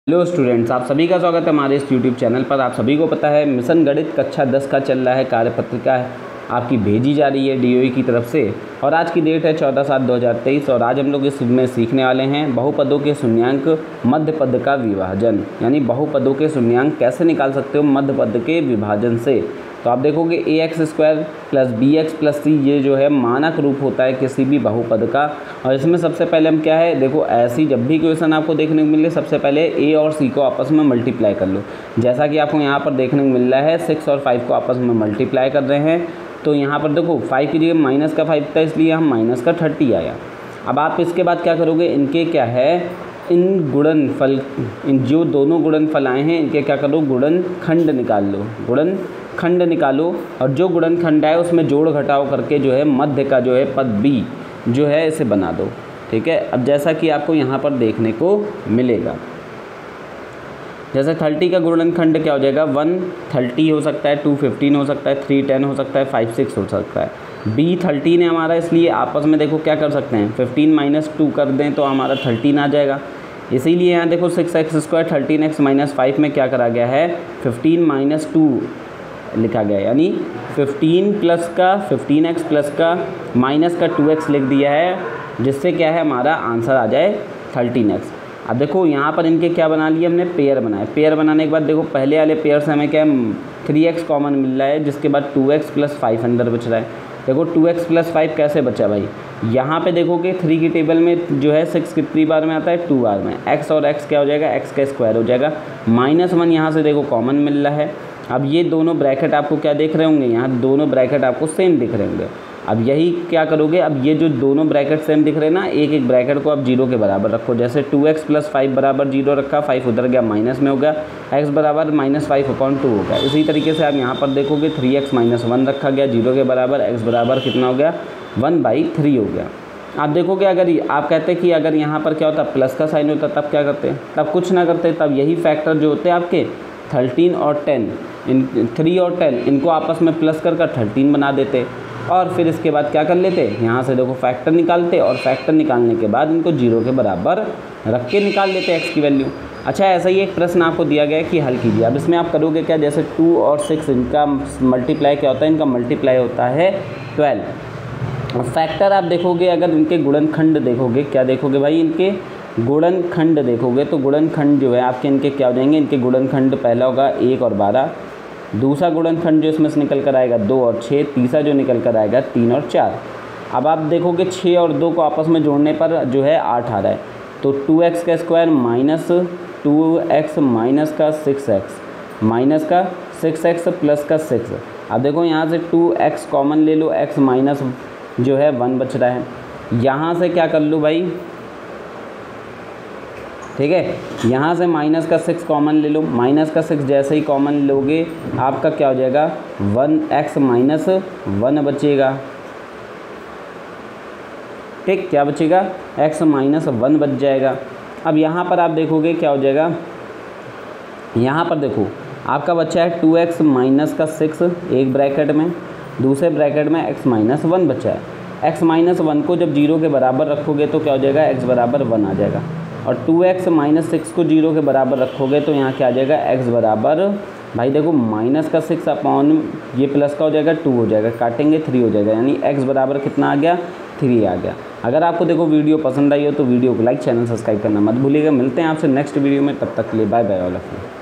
Hello students, आप सभी का स्वागत है हमारे इस यूट्यूब चैनल पर। आप सभी को पता है मिशन गणित कक्षा 10 का चल रहा है, कार्यपत्रिका आपकी भेजी जा रही है डीओई की तरफ से और आज की डेट है 14/7/2023 और आज हम लोग इसमें सीखने वाले हैं बहुपदों के शून्यांक मध्य पद का विभाजन, यानी बहुपदों के शून्यांक कैसे निकाल सकते हो मध्य पद के विभाजन से। तो आप देखोगे ax² + bx + c ये जो है मानक रूप होता है किसी भी बहुपद का। और इसमें सबसे पहले हम क्या है, देखो ऐसी जब भी क्वेश्चन आपको देखने को मिले सबसे पहले a और c को आपस में मल्टीप्लाई कर लो। जैसा कि आपको यहाँ पर देखने को मिल रहा है 6 और 5 को आपस में मल्टीप्लाई कर रहे हैं। तो यहाँ पर देखो 5 की जगह -5 था, इसलिए हम -30 आया। अब आप इसके बाद क्या करोगे, इनके क्या है, इन गुणनफल, इन जो दोनों गुणनफल आए हैं इनके क्या करो, गुणनखंड निकाल लो, गुणनखंड निकालो। और जो गुणनखंड है उसमें जोड़ घटाव करके जो है मध्य का जो है पद b जो है इसे बना दो। ठीक है, अब जैसा कि आपको यहाँ पर देखने को मिलेगा, जैसे 30 का गुणनखंड क्या हो जाएगा, 130 हो सकता है, 215 हो सकता है, 310 हो सकता है, 56 हो सकता है। b 13 है हमारा, इसलिए आपस में देखो क्या कर सकते हैं, 15 - 2 कर दें तो हमारा 13 आ जाएगा। इसीलिए यहाँ देखो 6x² 13x - 5 में क्या करा गया है, 15 - 2 लिखा गया है, यानी 15 प्लस का 15x प्लस का माइनस का 2x लिख दिया है, जिससे क्या है हमारा आंसर आ जाए 13x। अब देखो यहाँ पर इनके क्या बना लिए हमने, पेयर बनाए। पेयर बनाने के बाद देखो पहले वाले पेयर से हमें क्या 3x कॉमन मिल रहा है, जिसके बाद 2x + 5 अंदर बच रहा है। देखो 2x + 5 कैसे बचा भाई, यहाँ पे देखोगे 3 की टेबल में जो है 6 कितनी बार में आता है, 2 बार में। x और x क्या हो जाएगा, x का स्क्वायर हो जाएगा। -1 यहाँ से देखो कॉमन मिल रहा है। अब ये दोनों ब्रैकेट आपको क्या देख रहे होंगे, यहाँ दोनों ब्रैकेट आपको सेम दिख रहे होंगे। अब यही क्या करोगे, अब ये जो दोनों ब्रैकेट सेम दिख रहे हैं ना, एक एक ब्रैकेट को आप 0 के बराबर रखो। जैसे 2x + 5 बराबर 0 रखा, 5 उधर गया माइनस में हो गया, x बराबर -5/2 हो गया। इसी तरीके से आप यहाँ पर देखोगे 3x - 1 रखा गया 0 के बराबर, x बराबर कितना हो गया, 1/3 हो गया। आप देखोगे अगर आप कहते हैं कि अगर यहाँ पर क्या होता प्लस का साइन होता तब क्या करते, तब कुछ ना करते, तब यही फैक्टर जो होते हैं आपके 13 और 10, इन 3 और 10 इनको आपस में प्लस कर 13 बना देते और फिर इसके बाद क्या कर लेते, यहाँ से देखो फैक्टर निकालते और फैक्टर निकालने के बाद इनको 0 के बराबर रख के निकाल लेते x की वैल्यू। अच्छा, ऐसा ही एक प्रश्न आपको दिया गया है कि हल कीजिए। अब इसमें आप करोगे क्या, जैसे 2 और 6 इनका मल्टीप्लाई क्या होता है, इनका मल्टीप्लाई होता है 12। और फैक्टर आप देखोगे, अगर इनके गुणनखंड देखोगे, क्या देखोगे भाई, इनके गुणनखंड देखोगे तो गुणनखंड जो है आपके इनके क्या हो जाएंगे, इनके गुणनखंड पहला होगा 1 और 12, दूसरा गुणनखंड जो इसमें से निकल कर आएगा 2 और 6, तीसरा जो निकल कर आएगा 3 और 4। अब आप देखोगे 6 और 2 को आपस में जोड़ने पर जो है 8 आ रहा है, तो 2x का स्क्वायर -2x माइनस का 6x माइनस का 6x प्लस का 6। अब देखो यहाँ से 2x कॉमन ले लो, x माइनस जो है 1 बच रहा है। यहाँ से क्या कर लो भाई, ठीक है, यहाँ से माइनस का 6 कॉमन ले लो, माइनस का 6 जैसे ही कॉमन लोगे आपका क्या हो जाएगा, 1x - 1 बचेगा। ठीक, क्या बचेगा, x - 1 बच जाएगा। अब यहाँ पर आप देखोगे क्या हो जाएगा, यहाँ पर देखो आपका बच्चा है 2x माइनस का 6 एक ब्रैकेट में, दूसरे ब्रैकेट में x - 1 बचा है। x - 1 को जब 0 के बराबर रखोगे तो क्या हो जाएगा, x बराबर 1 आ जाएगा। और 2x - 6 को 0 के बराबर रखोगे तो यहाँ क्या आ जाएगा, x बराबर भाई देखो -6 अपॉन ये प्लस का हो जाएगा 2 हो जाएगा, काटेंगे 3 हो जाएगा, यानी x बराबर कितना आ गया, 3 आ गया। अगर आपको देखो वीडियो पसंद आई हो तो वीडियो को लाइक, चैनल सब्सक्राइब करना मत भूलिएगा। मिलते हैं आपसे नेक्स्ट वीडियो में, तब तक के लिए bye bye all of you.